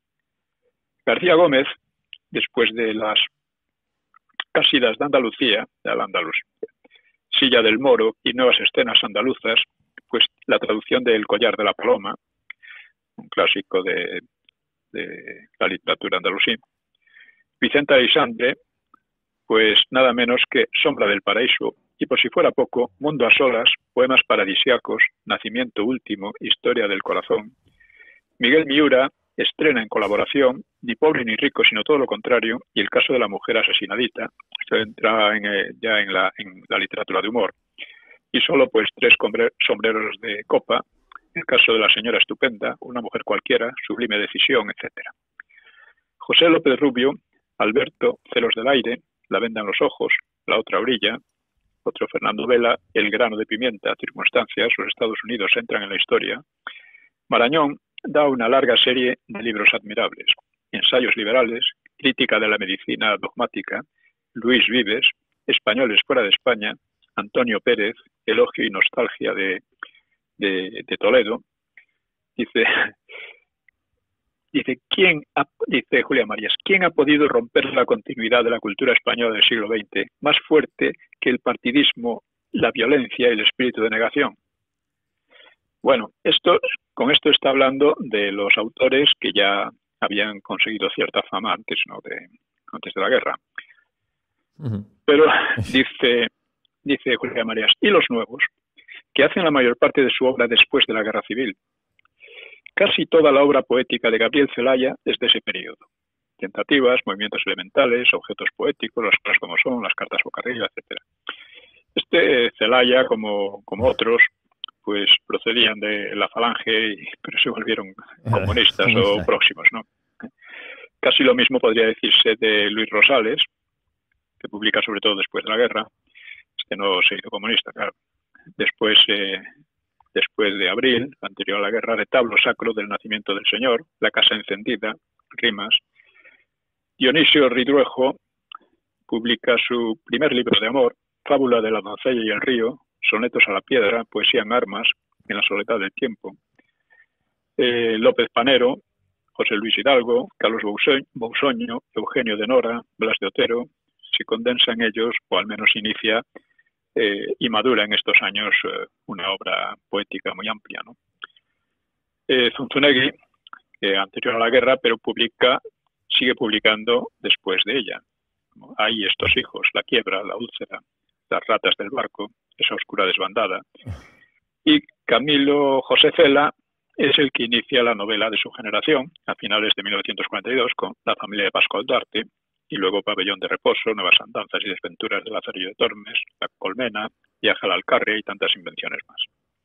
García Gómez, después de las Cásidas de Andalucía, de la Andaluz, Silla del Moro y Nuevas Escenas Andaluzas, pues la traducción de El collar de la paloma, un clásico de, de la literatura andalusí. Vicente Aleixandre, pues nada menos que Sombra del Paraíso, y por si fuera poco, Mundo a solas, Poemas paradisíacos, Nacimiento último, Historia del corazón. Miguel Miura estrena en colaboración Ni pobre ni rico, sino todo lo contrario, y El caso de la mujer asesinadita. Esto entra en, eh, ya en la, en la literatura de humor. Y solo pues tres sombreros de copa, El caso de la señora estupenda, Una mujer cualquiera, Sublime decisión, etcétera. José López Rubio, Alberto, Celos del aire, La venda en los ojos, La otra orilla. Otro Fernando Vela, El grano de pimienta, Circunstancias, los Estados Unidos entran en la historia. Marañón da una larga serie de libros admirables. Ensayos liberales, Crítica de la medicina dogmática, Luis Vives, Españoles fuera de España, Antonio Pérez, Elogio y nostalgia de, de, de Toledo. Dice, dice, ¿quién ha, dice Julián Marías, ¿quién ha podido romper la continuidad de la cultura española del siglo veinte más fuerte que el partidismo, la violencia y el espíritu de negación? Bueno, esto, con esto está hablando de los autores que ya habían conseguido cierta fama antes, ¿no? de, antes de la guerra. Uh-huh. Pero dice, dice Julián Marías, ¿y los nuevos? Que hacen la mayor parte de su obra después de la Guerra Civil. Casi toda la obra poética de Gabriel Celaya es de ese periodo. Tentativas, movimientos elementales, objetos poéticos, las cosas como son, las cartas bocarrilla, etcétera. Este Celaya, como, como otros, pues procedían de la Falange, y, pero se volvieron comunistas o próximos, ¿no? Casi lo mismo podría decirse de Luis Rosales, que publica sobre todo después de la guerra. Este no se hizo comunista, claro. Después, eh, después de abril, anterior a la guerra, Retablo sacro del nacimiento del Señor, La casa encendida, rimas. Dionisio Ridruejo publica su primer libro de amor, Fábula de la doncella y el río, Sonetos a la piedra, Poesía en armas, En la soledad del tiempo. Eh, López Panero, José Luis Hidalgo, Carlos Bousoño, Eugenio de Nora, Blas de Otero, se condensa en ellos, o al menos inicia eh, y madura en estos años eh, una obra poética muy amplia, ¿no? Eh, Zunzunegui, eh, anterior a la guerra, pero publica, sigue publicando después de ella. Hay estos hijos, La quiebra, La úlcera, Las ratas del barco, Esa oscura desbandada. Y Camilo José Cela es el que inicia la novela de su generación a finales de mil novecientos cuarenta y dos con La familia de Pascual Duarte, y luego Pabellón de reposo, Nuevas andanzas y desventuras de Lazarillo de Tormes, La colmena, Viaje a la Alcarria y tantas invenciones más.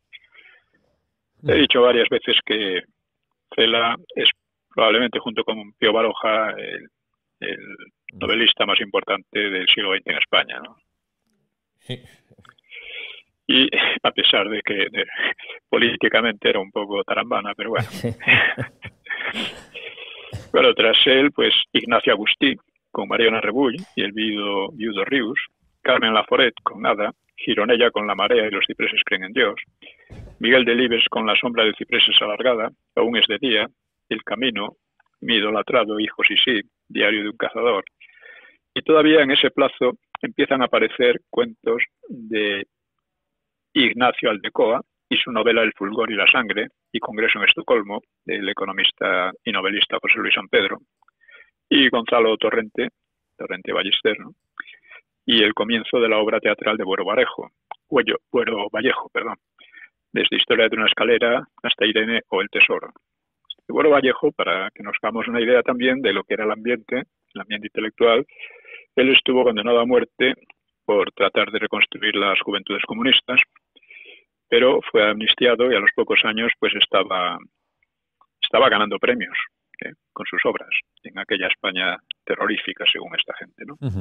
He dicho varias veces que Cela es probablemente, junto con Pío Baroja, el, el novelista más importante del siglo veinte en España, ¿no? Sí. Y a pesar de que de, políticamente era un poco tarambana, pero bueno. Claro, tras él, pues Ignacio Agustí, con Mariana Rebull y el viudo, viudo Rius, Carmen Laforet con Nada, Gironella con La marea y los cipreses creen en Dios, Miguel Delibes con La sombra de cipreses alargada, Aún es de día, El camino, Mi idolatrado hijo Sisí, Diario de un cazador. Y todavía en ese plazo empiezan a aparecer cuentos de Ignacio Aldecoa y su novela El fulgor y la sangre, y Congreso en Estocolmo, del economista y novelista José Luis San Pedro, y Gonzalo Torrente, Torrente Ballester, ¿no? Y el comienzo de la obra teatral de Buero Vallejo, Buero, Buero Vallejo, perdón, desde Historia de una escalera hasta Irene o El tesoro. Buero Vallejo, para que nos hagamos una idea también de lo que era el ambiente, el ambiente intelectual, él estuvo condenado a muerte por tratar de reconstruir las juventudes comunistas, pero fue amnistiado y a los pocos años pues estaba, estaba ganando premios ¿eh? con sus obras en aquella España terrorífica, según esta gente, ¿no? Uh-huh.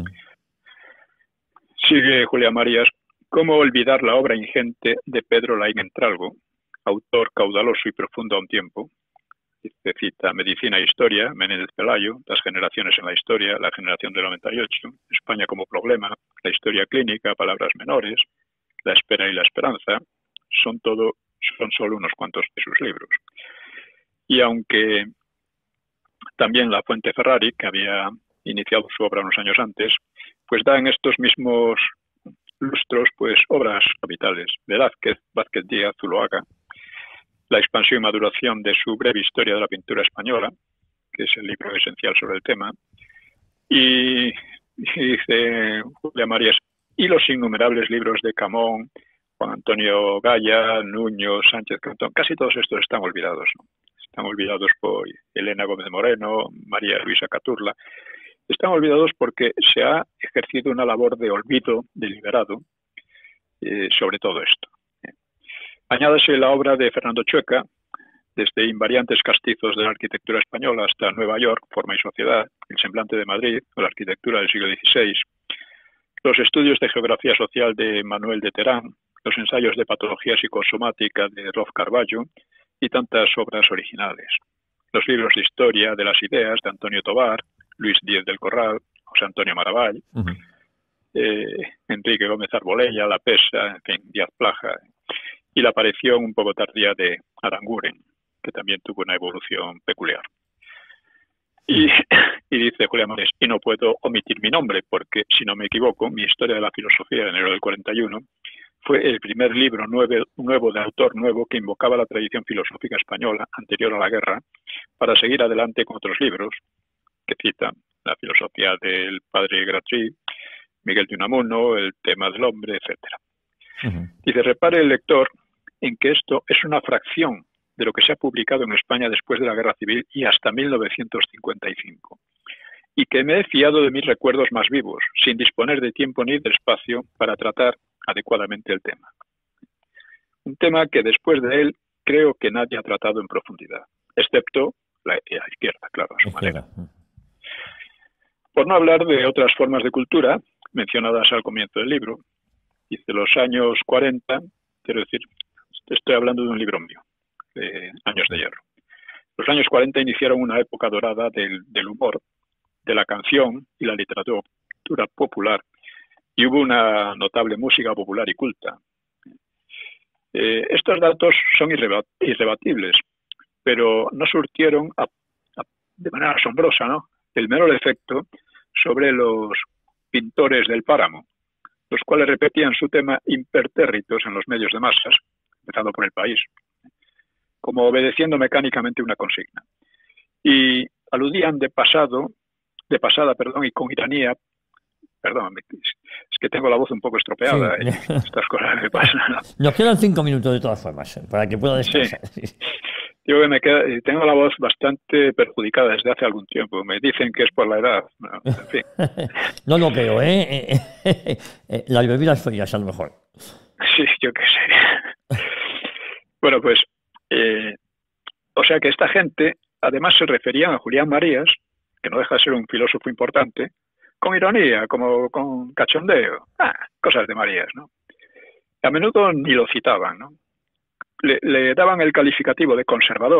Sigue Julián Marías. ¿Cómo olvidar la obra ingente de Pedro Laín Entralgo, autor caudaloso y profundo a un tiempo? Se cita Medicina e Historia, Menéndez Pelayo, Las generaciones en la historia, La generación del noventa y ocho, España como problema, La historia clínica, Palabras menores, La espera y la esperanza. Son todo, son solo unos cuantos de sus libros. Y aunque también La Fuente Ferrari, que había iniciado su obra unos años antes, pues da en estos mismos lustros pues obras capitales. Velázquez, Vázquez Díaz, Zuloaga, La expansión y maduración de su breve historia de la pintura española, que es el libro esencial sobre el tema, y, y dice Julián Marías, y los innumerables libros de Camón, Juan Antonio Gaya, Nuño, Sánchez Cantón, casi todos estos están olvidados, ¿no? Están olvidados por Elena Gómez Moreno, María Luisa Caturla. Están olvidados porque se ha ejercido una labor de olvido deliberado eh, sobre todo esto. Eh. Añádase la obra de Fernando Chueca, desde invariantes castizos de la arquitectura española hasta Nueva York, Forma y sociedad, El semblante de Madrid o la arquitectura del siglo dieciséis, los estudios de geografía social de Manuel de Terán, los ensayos de patología psicosomática de Rolf Carballo y tantas obras originales. Los libros de historia de las ideas de Antonio Tobar, Luis Díez del Corral, José Antonio Maravall, uh-huh. eh, Enrique Gómez Arbolella, La Pesa, en fin, Díaz Plaja, y la aparición un poco tardía de Aranguren, que también tuvo una evolución peculiar. Y, y dice Julián Marías, y no puedo omitir mi nombre, porque, si no me equivoco, mi historia de la filosofía de enero del cuarenta y uno fue el primer libro nuevo, nuevo de autor nuevo que invocaba la tradición filosófica española anterior a la guerra para seguir adelante con otros libros que citan la filosofía del padre Gratry, Miguel de Unamuno, el tema del hombre, etcétera. Uh-huh. Dice, repare el lector en que esto es una fracción de lo que se ha publicado en España después de la Guerra Civil y hasta mil novecientos cincuenta y cinco, y que me he fiado de mis recuerdos más vivos, sin disponer de tiempo ni de espacio para tratar adecuadamente el tema. Un tema que después de él creo que nadie ha tratado en profundidad, excepto la, la izquierda, claro, a su izquierda. manera. Por no hablar de otras formas de cultura mencionadas al comienzo del libro, dice los años cuarenta, quiero decir, estoy hablando de un libro mío, de Años de Hierro. Los años cuarenta iniciaron una época dorada del, del humor, de la canción y la literatura popular, y hubo una notable música popular y culta. Eh, estos datos son irrebat irrebatibles, pero no surtieron a, a, de manera asombrosa, ¿no?, el menor efecto sobre los pintores del páramo, los cuales repetían su tema impertérritos en los medios de masas, empezando por El País, como obedeciendo mecánicamente una consigna. Y aludían de pasado, de pasada, perdón, y con ironía, perdón, es que tengo la voz un poco estropeada, sí. Y estas cosas me pasan, ¿no? Nos quedan cinco minutos de todas formas, para que pueda descansar. Sí. Digo que me queda, tengo la voz bastante perjudicada desde hace algún tiempo. Me dicen que es por la edad. Bueno, en fin. No lo creo, ¿eh? Las bebidas frías, a lo mejor. Sí, yo qué sé. Bueno, pues, eh, o sea que esta gente, además se referían a Julián Marías, que no deja de ser un filósofo importante, con ironía, como con cachondeo. Ah, cosas de Marías, ¿no? A menudo ni lo citaban, ¿no? Le, le daban el calificativo de conservador,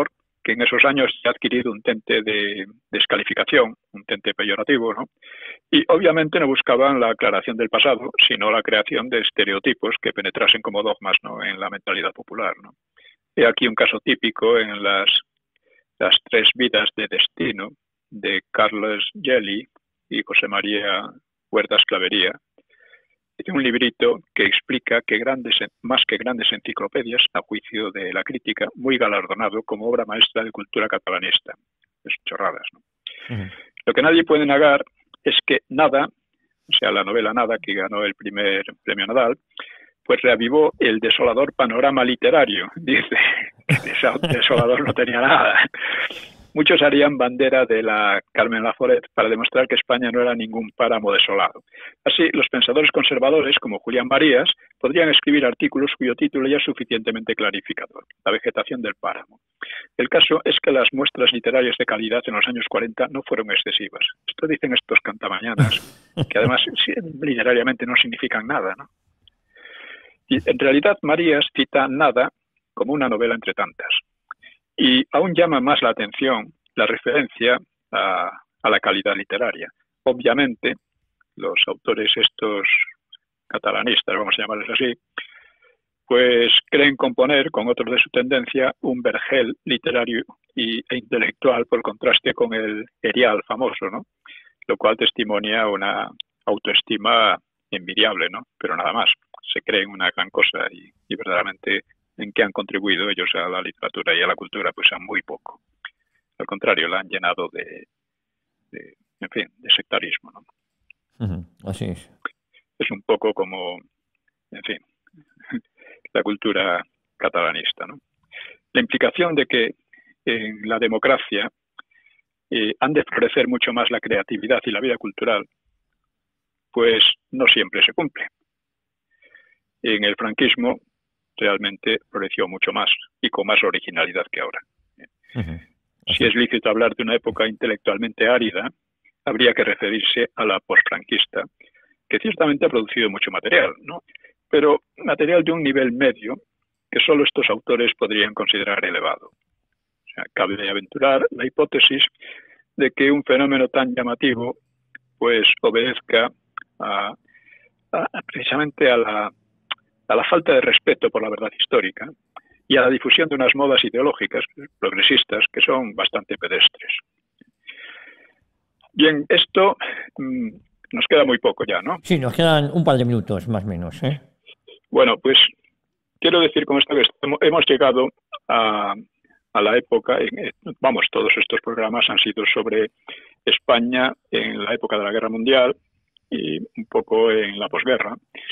que en esos años se ha adquirido un tinte de descalificación, un tinte peyorativo, ¿no? Y obviamente no buscaban la aclaración del pasado, sino la creación de estereotipos que penetrasen como dogmas, ¿no?, en la mentalidad popular, ¿no? He aquí un caso típico en las, las tres vidas de destino de Carlos Gelli y José María Huertas Clavería. Es un librito que explica que grandes, más que grandes enciclopedias, a juicio de la crítica, muy galardonado como obra maestra de cultura catalanista. Es chorradas, ¿no? Uh-huh. Lo que nadie puede negar es que Nada, o sea, la novela Nada, que ganó el primer premio Nadal, pues reavivó el desolador panorama literario. Dice que desolador no tenía nada. Muchos harían bandera de la Carmen Laforet para demostrar que España no era ningún páramo desolado. Así, los pensadores conservadores, como Julián Marías, podrían escribir artículos cuyo título ya es suficientemente clarificador: La vegetación del páramo. El caso es que las muestras literarias de calidad en los años cuarenta no fueron excesivas. Esto dicen estos cantamañanas, que además literariamente no significan nada, ¿no? Y en realidad Marías cita Nada como una novela entre tantas. Y aún llama más la atención la referencia a, a la calidad literaria. Obviamente, los autores estos catalanistas, vamos a llamarles así, pues creen componer con otros de su tendencia un vergel literario y, e intelectual por contraste con el Erial famoso, ¿no? Lo cual testimonia una autoestima envidiable, ¿no? Pero nada más. Se creen una gran cosa y, y verdaderamente en qué han contribuido ellos a la literatura y a la cultura, pues a muy poco. Al contrario, la han llenado de, de en fin, de sectarismo, ¿no? Uh-huh. Así es. Es un poco como, en fin, la cultura catalanista, ¿no? La implicación de que en la democracia eh, han de florecer mucho más la creatividad y la vida cultural, pues no siempre se cumple. En el franquismo realmente floreció mucho más y con más originalidad que ahora. Uh-huh. Si es lícito hablar de una época intelectualmente árida, habría que referirse a la posfranquista, que ciertamente ha producido mucho material, ¿no? Pero material de un nivel medio que solo estos autores podrían considerar elevado. O sea, cabe aventurar la hipótesis de que un fenómeno tan llamativo pues obedezca a, a, precisamente a la a la falta de respeto por la verdad histórica y a la difusión de unas modas ideológicas progresistas que son bastante pedestres. Bien, esto mmm, nos queda muy poco ya, ¿no? Sí, nos quedan un par de minutos, más o menos, ¿eh? Bueno, pues quiero decir con esto que hemos llegado a, a la época, en, vamos, todos estos programas han sido sobre España en la época de la Guerra Mundial y un poco en la posguerra.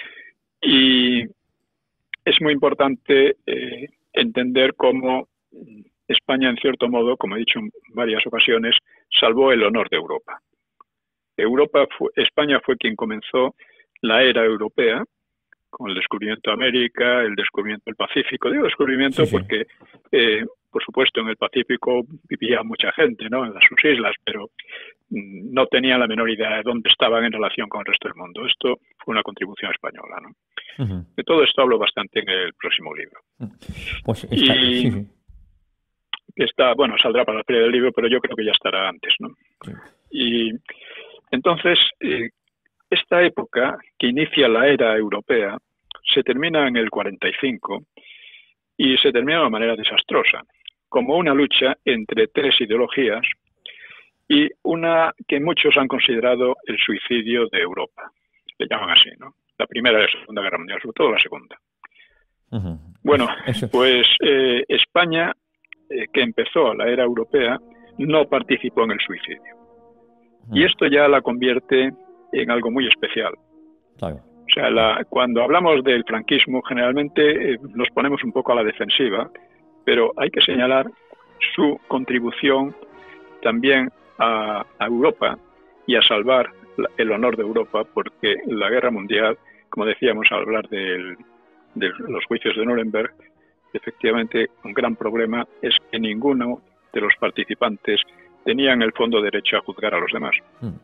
Y es muy importante eh, entender cómo España, en cierto modo, como he dicho en varias ocasiones, salvó el honor de Europa. Europa fue, España fue quien comenzó la era europea con el descubrimiento de América, el descubrimiento del Pacífico. Digo descubrimiento sí, sí. porque, eh, por supuesto, en el Pacífico vivía mucha gente, ¿no?, en las, sus islas, pero mm, no tenían la menor idea de dónde estaban en relación con el resto del mundo. Esto fue una contribución española, ¿no? Uh-huh. De todo esto hablo bastante en el próximo libro. Pues está, y sí, sí. está, bueno, saldrá para la feria del libro, pero yo creo que ya estará antes, ¿no? Sí. Y entonces, eh, esta época que inicia la era europea se termina en el cuarenta y cinco y se termina de una manera desastrosa, como una lucha entre tres ideologías y una que muchos han considerado el suicidio de Europa. Le llaman así, ¿no? La Primera y la Segunda Guerra Mundial, sobre todo la Segunda. Uh-huh. Bueno, pues eh, España, eh, que empezó la era europea, no participó en el suicidio. Uh-huh. Y esto ya la convierte en algo muy especial. Claro. O sea, la, cuando hablamos del franquismo, generalmente eh, nos ponemos un poco a la defensiva, pero hay que señalar su contribución también a, a Europa y a salvar la, el honor de Europa, porque la Guerra Mundial, como decíamos al hablar del, de los juicios de Nuremberg, efectivamente un gran problema es que ninguno de los participantes tenía en el fondo derecho a juzgar a los demás.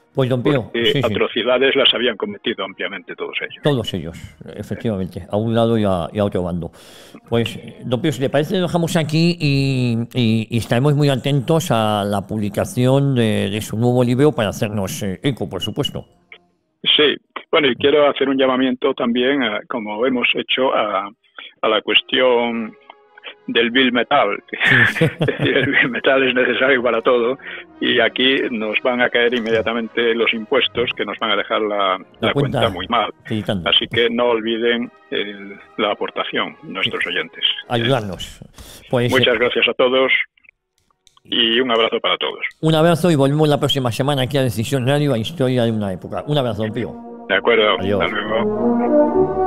Pues don Pío, porque sí, sí. atrocidades las habían cometido ampliamente todos ellos. Todos ellos, efectivamente, a un lado y a, y a otro bando. Pues, don Pío, si le parece, lo dejamos aquí y, y, y estaremos muy atentos a la publicación de, de su nuevo libro para hacernos eh, eco, por supuesto. Sí, bueno, y quiero hacer un llamamiento también, a, como hemos hecho, a, a la cuestión del bill metal. Sí. El bill metal es necesario para todo y aquí nos van a caer inmediatamente los impuestos que nos van a dejar la, la, la cuenta, cuenta muy mal. Sí, así que no olviden el, la aportación, nuestros sí. oyentes. Ayudarnos. Pues, Muchas eh... gracias a todos y un abrazo para todos. Un abrazo y volvemos la próxima semana aquí a Decisión Radio, a Historia de una Época. Un abrazo, don Pío. De acuerdo. Adiós. Hasta luego.